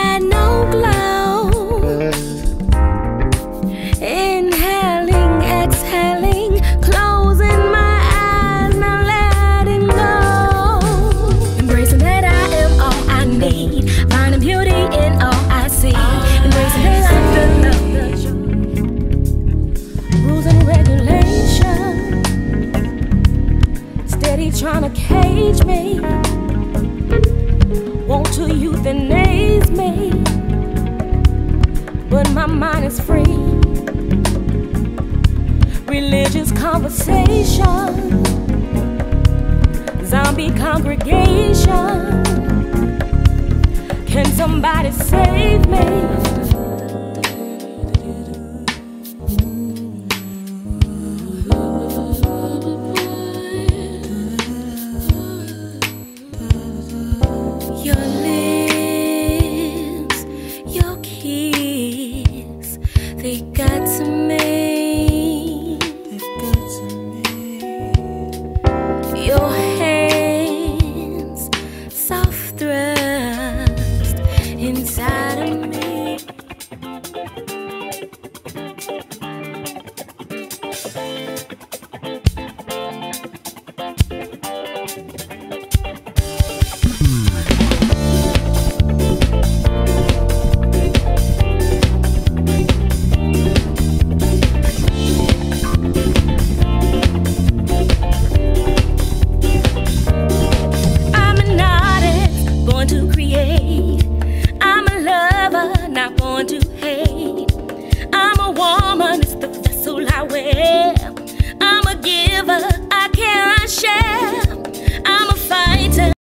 had no glow. Inhaling, exhaling, closing my eyes, now letting go. Embracing that I am all I need, finding beauty in all I see. Embracing the life, the love, the joy, rules and regulations, steady trying to cage me. Want to euthanize me, but my mind is free. Religious conversation, zombie congregation. Can somebody save me? Your lips, your kiss, they got to me. Your hands, soft thrust inside of me. Born to hate. I'm a woman, it's the vessel I wear.